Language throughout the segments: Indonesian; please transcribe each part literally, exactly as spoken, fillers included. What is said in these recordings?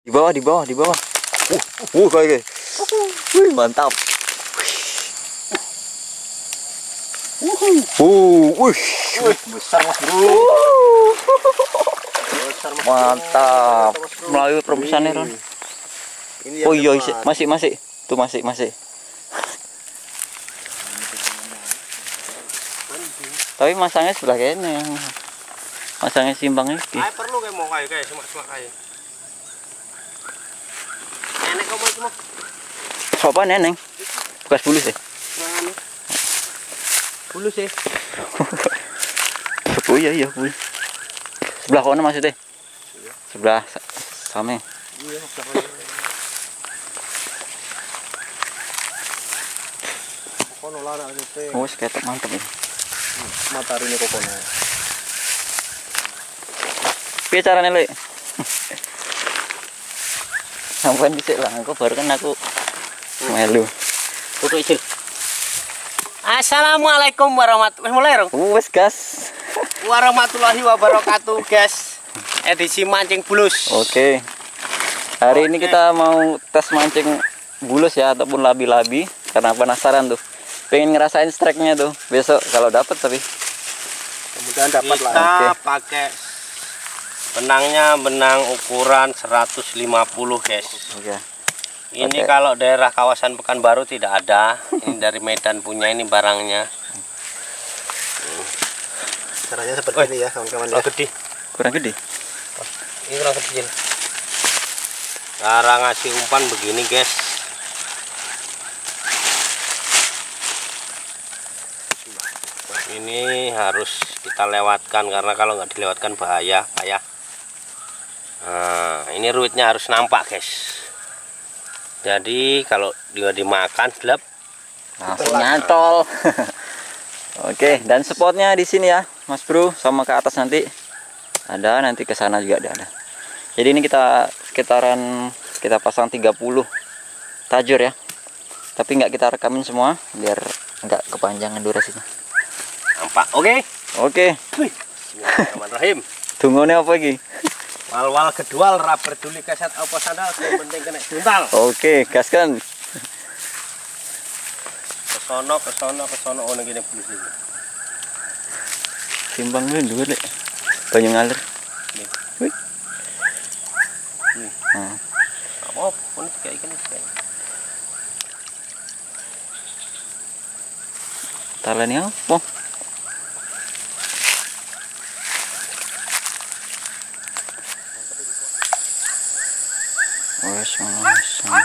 Di bawah, di bawah, di bawah. Uh, uh kayak. Wih, mantap. Uh, wih, besar Mas Bro. Besar, Mas mantap. Bro. Melalui perebusannya, Ron. Oh iya, masih masih. Tuh masih masih. Tapi masangnya sebelah kene yang masangnya simpang iki. Ayo perlu kayak mau kayak kayak semak-semak kayak. Nenek kau mau cuma. Sopo neneng? Bekas bulus ya? Nah, bulus ya. Oh iya iya bulus. Sebelah kono maksudnya? Iya. Sebelah sama. Iya, sebelah kono. Kono lara itu. Oh, seketok mantep ini. Matahari ini kok kono. Piye carane, Lek? Sampeyan dhisik lah, aku baru kan aku melu. Foto isil. Assalamualaikum warahmatullahi wabarakatuh. Wes, gas. Warahmatullahi wabarakatuh, guys. Edisi mancing bulus. Oke. Hari Oke. ini kita mau tes mancing bulus ya ataupun labi-labi karena penasaran tuh. Pengen ngerasain strike-nya tuh. Besok kalau dapat tapi kemudian dapat lah. Kita Oke. pakai benangnya benang ukuran seratus lima puluh, guys. Oke. Ini Oke. kalau daerah kawasan Pekanbaru tidak ada. Ini dari Medan punya ini barangnya. Caranya seperti ini ya, kawan-kawan ya. Gede. Kurang gede. Ini kurang kecil. Cara ngasih umpan begini, guys. Ini harus kita lewatkan karena kalau nggak dilewatkan bahaya, payah. Nah, ini ruitnya harus nampak, guys. Jadi kalau dia dimakan, gelap Langsung nyantol. Oke, dan spotnya di sini ya, Mas Bro, sama ke atas nanti ada, nanti ke sana juga ada. Jadi ini kita sekitaran kita pasang tiga puluh tajur ya. Tapi nggak kita rekamin semua biar nggak kepanjangan durasinya. nampak. Oke. Oke. Bismillahirrahmanirrahim. Tunggunya apa lagi? Wal-wal kedua ra peduli keset apa sandal, yang penting kena buntal. Oke, gaskan. Kesono, kesono, kesono, oh gini bulus ini. Timbang dulu dulu deh. Banyak ngalir. Nih. Wih. Nih. Nah. Oh, ini kayak ikan ini. Talanya apa? Wes masang.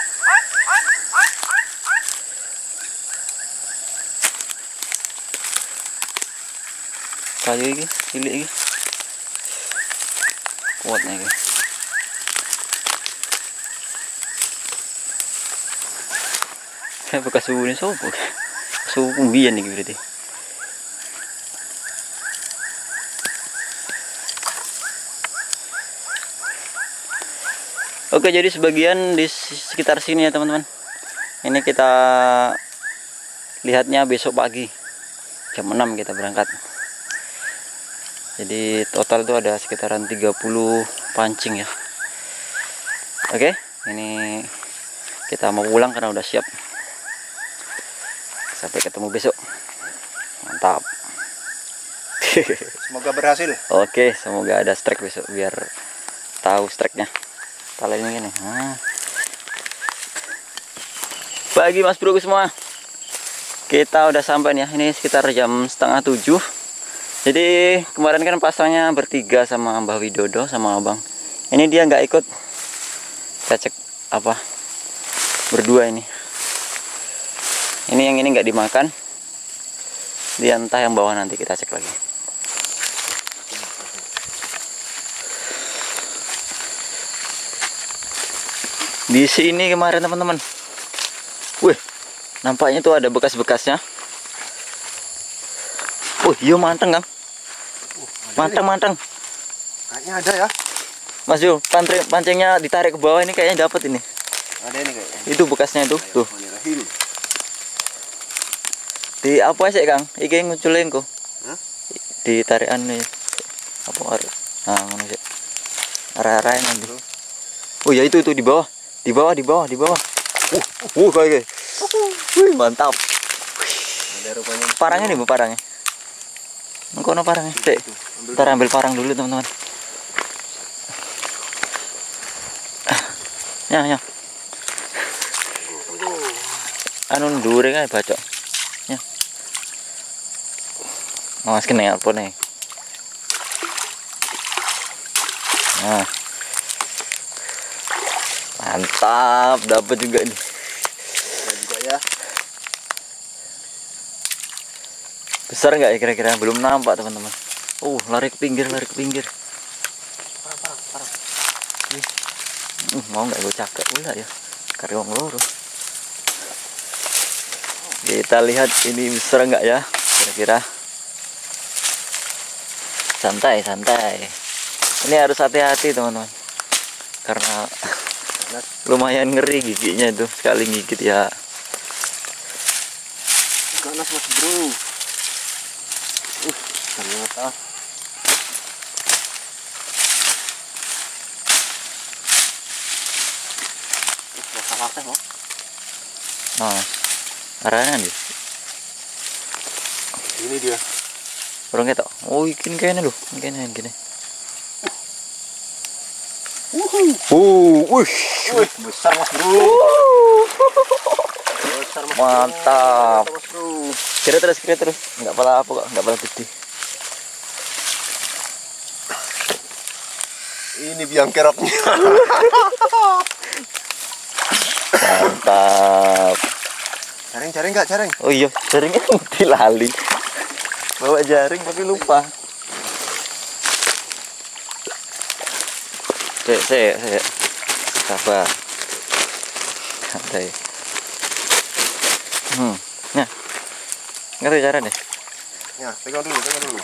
Kayu iki, cilik iki. Kuat nih iki. Kayak bekas suhunya sopo. Suhu kumbian iki berarti. Oke, jadi sebagian di sekitar sini ya teman-teman. Ini kita lihatnya besok pagi jam enam kita berangkat. Jadi total itu ada sekitaran tiga puluh pancing ya. Oke, ini kita mau pulang karena udah siap. Sampai ketemu besok. Mantap. Semoga berhasil. Oke, semoga ada strike besok biar tahu strike-nya. Talanya gini. Nah. Pagi Mas Bro semua. Kita udah sampai nih ya. Ini sekitar jam setengah tujuh. Jadi kemarin kan pasangnya bertiga sama Mbah Widodo sama Abang. Ini dia nggak ikut. Kita cek apa? Berdua ini. Ini yang ini nggak dimakan. Dia entah yang bawah nanti kita cek lagi. Di sini kemarin teman-teman. Wih, nampaknya tuh ada bekas-bekasnya. Oh, iya manteng, Kang. Manteng-manteng. Kayaknya ada ya. Mas Jo, pancing pancingnya ditarik ke bawah ini kayaknya dapat ini. Ada ini kayaknya. Itu bekasnya tuh, tuh. Di apa sih, Kang? Iki nguculin kok. Hah? Di tarikan nih. Apa ar? Nah, ngono sih. Arah-arahin nanti. Oh ya itu itu di bawah, di bawah, di bawah, di bawah. Uh, uh kayak, wih mantap. Ada rupanya. Parangnya nih bu, parangnya. Engkau no parangnya. Cek, ntar ambil parang dulu teman-teman. Ya ya. Anu ndure kae bacok. Ya. Awas kena apa nih? Nah. Mantap, dapat juga nih. Ada juga ya. Besar nggak ya kira-kira? Belum nampak teman-teman. Uh, lari ke pinggir, lari ke pinggir. Parah, parah, parah. Uh, mau nggak gue cakep pula ya? Karya wong loro. Kita lihat ini besar nggak ya? Kira-kira. Santai, santai. Ini harus hati-hati teman-teman. Karena lumayan ngeri giginya itu sekali gigit ya. Ganas mas bro. Uh, ternyata. Rasa-rasa kok. Nah, arahnya nih. Ini dia. Orang ketok. Oh, ikin kayaknya loh. Kayaknya gini. Uh, wih. Wih, besar mas bro. Besar mas Mantap. bro. Mas bro. Kira terus, kira terus. Enggak pala apa kok, enggak pala gede. Ini biang keroknya. Mantap. Jaring, jaring nggak jaring? Oh iya, jaringnya mati lali. Bawa jaring tapi lupa. Sek, sek, sek. Sabar. Santai. Hmm, nah. Nggak tahu cara deh. Ya, pegang dulu, pegang dulu.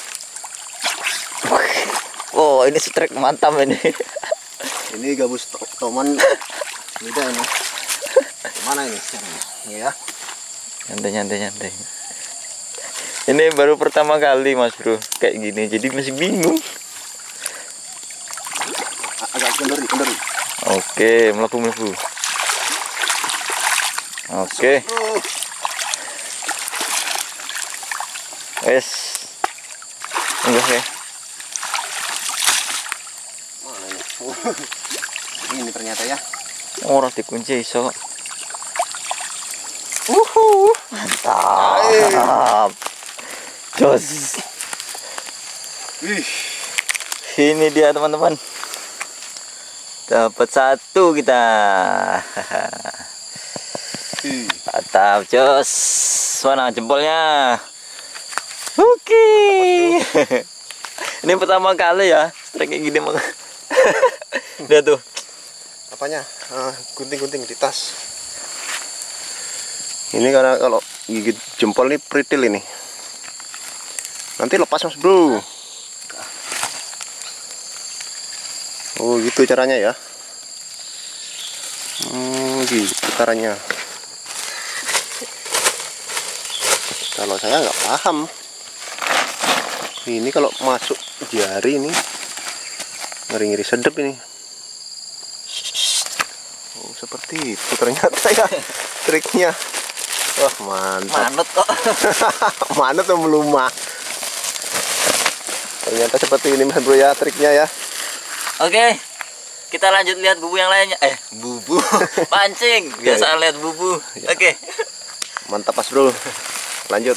Oh, ini strike mantap ini. Ini gabus to toman beda ini. Mana ini caranya? Ya. Nyantai, nyantai, nyantai. Ini baru pertama kali mas bro kayak gini, jadi masih bingung. Agak kendori, kendori. Oke, melebu, melebu. Oke, wes. Enggak ya. Mana ini? Ini ternyata ya. Orang dikunci iso. Uhuh, mantap. Jos. Wih. Ini dia teman-teman. Dapat satu kita. Mantap, jos. Mana jempolnya? Oke. Ini pertama kali ya strike kayak gini, Mang. Lihat tuh. Apanya? Ah, gunting-gunting di tas. Ini karena kalau gigit jempol nih pritil ini. Nanti lepas mas bro. Oh gitu caranya ya. Hmm, gitu caranya. Kalau saya nggak paham. Ini kalau masuk jari ini ngeri-ngeri sedep ini. Oh seperti itu ternyata ya triknya. Wah mantap. Manut kok. Manut yang melumah. Ternyata seperti ini mas bro ya triknya ya. Oke, kita lanjut lihat bubu yang lainnya. Eh, bubu pancing. Biasa lihat bubu. Oke, Mantap mas bro. Lanjut.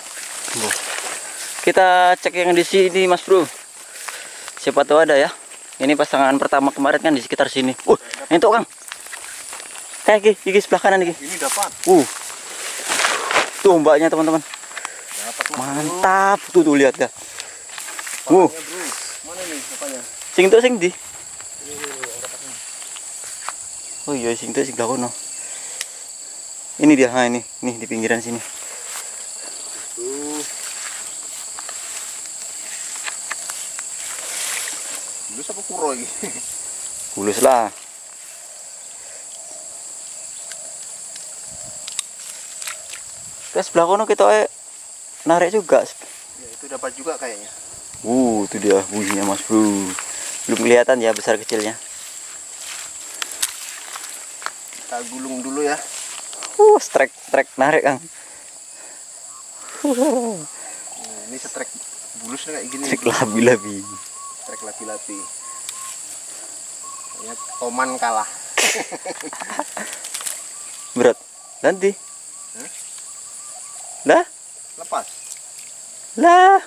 kita cek yang di sini mas bro. Siapa tahu ada ya. Ini pasangan pertama kemarin kan di sekitar sini. Uh, itu kang. Kayak gigi, gigi sebelah kanan gigi. Ini dapat. Uh, tuh mbaknya teman-teman. Dapat mas Mantap. Tuh tuh lihat dah. Uh, bro. Mana nih apanya? sing tuh sing di. Oh iya sing tuh sing kono. Ini dia, ha ini, nih di pinggiran sini. Tuh. Bulus apa kuro lagi? Bulus lah. Terus sebelah kono kita eh, narik juga. Ya itu dapat juga kayaknya. Uh, itu dia bunyinya mas bro. Belum kelihatan ya besar kecilnya. Kita gulung dulu ya. Uh, strike strike narik Kang. Hmm, ini setrek bulus kayak gini. Strike labi-labi. Strek labi-labi. Kayaknya Toman kalah. Berat. Nanti. Hmm? Lah? Lepas. Lah.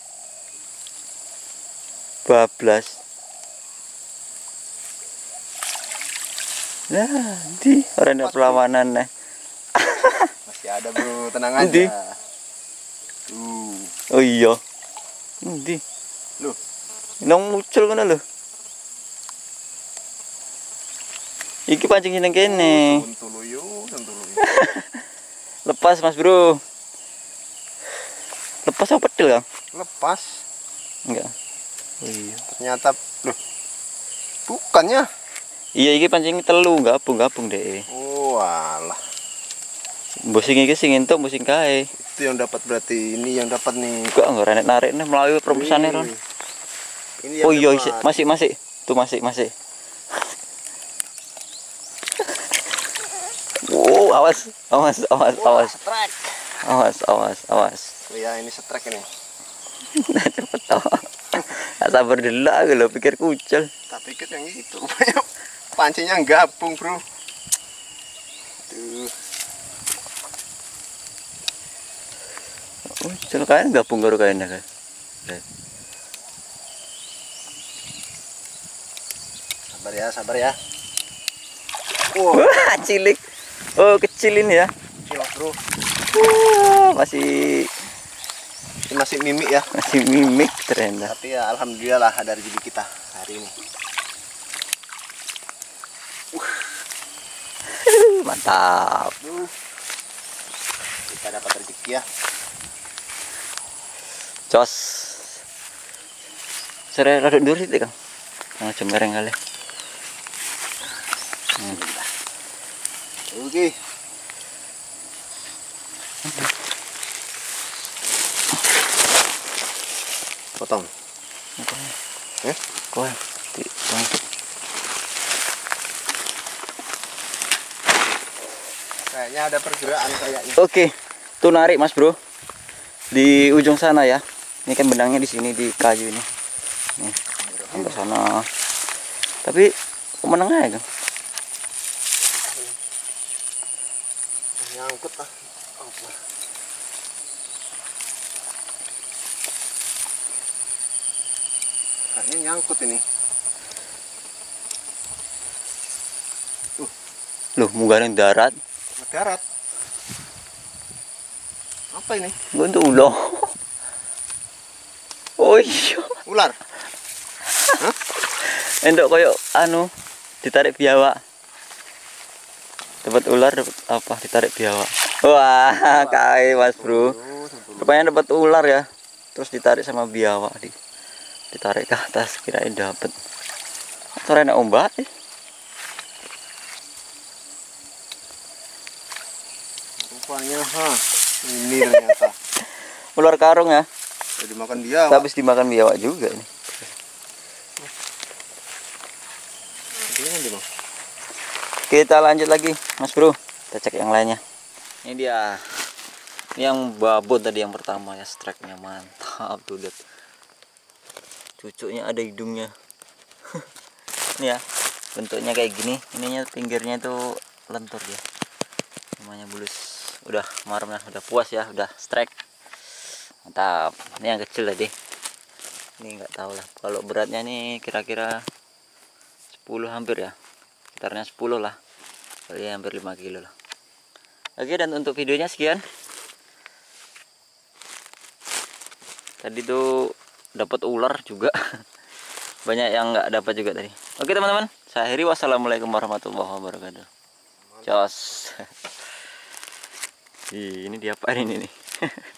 Bablas. Lah, di orang ada perlawanan nih. Masih ada bro, tenang aja. Di. Tuh. Oh iya. Di. Loh, Nong muncul kan lho. Iki pancing nang kene. Suntuluyu, suntuluyu. Lepas Mas Bro. Lepas apa pedel Kang? Lepas. Enggak. Oh iya. Ternyata loh. Bukannya. Iya iki pancing telu gabung-gabung deh. Oh, alah. Bosing iki sing entuk bosing kae. Itu yang dapat berarti ini yang dapat nih. Enggak enggak renek narik nih melalui perempusannya Ron. Ini Oh iya dapat. masih masih. Tuh masih masih. Wow, awas, awas, awas, Wah, awas. setrek. Awas, awas, awas. Oh ya, ini setrek ini. Nah, cepet tau. Gak sabar dulu aku lo pikir kucel. Tak pikir yang itu. Rupanya pancingnya gabung, bro. Tuh. Kucel kan gabung karo kainnya kan. Sabar ya, sabar ya. Wow, Wah, cilik. Oh, kecil ini ya. kecil, bro. Wah, masih Ini masih mimik ya. masih mimik ternyata. Tapi ya alhamdulillah lah ada rezeki kita hari ini. Mantap. Tuh. Kita dapat rezeki ya. Jos. Sere rada ndur sih Kang. Nah, cemereng kali. Hmm. Oke. Potong. Eh? Kau di bangkit. Kayaknya ada pergerakan kayaknya. Oke, tuh narik Mas Bro. Di ujung sana ya. Ini kan benangnya di sini di kayu ini. Nih, sampai sana. Tapi kemenang aja Kang. Nyangkut ah. Apa? Kayaknya nyangkut ini. Loh, munggarin darat. Darat. Apa ini? Gue untuk ulo. Oh iya. Ular. Hah? Endok koyo anu ditarik biawak. Dapat ular dapat apa ditarik biawak. Wah, kae Mas Bro. Rupanya dapat ular ya. Terus ditarik sama biawak di ditarik ke atas kirain dapat. Atau enak ombak. Eh. Rupanya ha. Ini ternyata. Ular karung ya. Udah dimakan dia. Habis dimakan biawak juga ini. Ini di mana? Kita lanjut lagi, Mas Bro. Kita cek yang lainnya. Ini dia. Ini yang babon tadi yang pertama ya, strike-nya mantap tuh, lihat. Cucuknya ada hidungnya. Ini ya, bentuknya kayak gini. Ininya pinggirnya itu lentur ya. Namanya bulus. Udah marem lah, udah puas ya, udah strike. Mantap. Ini yang kecil tadi. Ini nggak tahu lah. Kalau beratnya nih kira-kira sepuluh hampir ya. Sekitarnya sepuluh lah. Jadi hampir lima kilo lah. Oke, dan untuk videonya sekian. Tadi tuh dapat ular juga. Banyak yang nggak dapat juga tadi. Oke teman-teman, saya akhiri. Wassalamualaikum warahmatullahi wabarakatuh. Jos. Ini diapain ini nih?